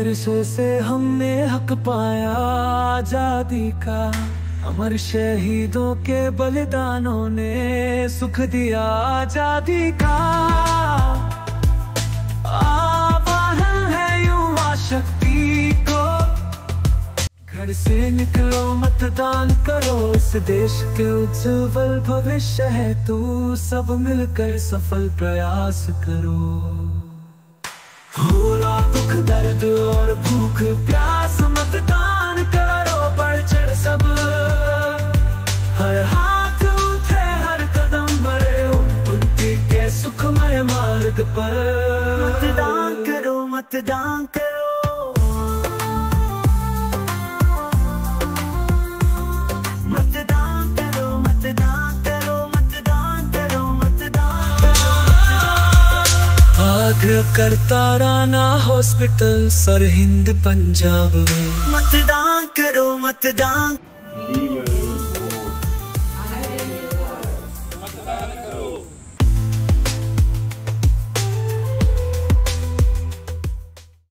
संघर्ष से हमने हक पाया आजादी का। अमर शहीदों के बलिदानों ने सुख दिया आजादी का। आवाहन है युवा शक्ति को, घर से निकलो मतदान करो, इस देश के उज्जवल भविष्य है तू, सब मिलकर सफल प्रयास करो। हो दुख दर्द और भूख प्यास, मतदान करो बढ़ चढ़ सब, हर हाथ उठे हर कदम बढ़े उनके के सुखमय मार्ग पर। मतदान करो मतदान करो, मतदान करो मतदान करो, मतदान करो मतदान करो। आग्रह करता राना हॉस्पिटल सरहिंद पंजाब, मतदान करो मतदान।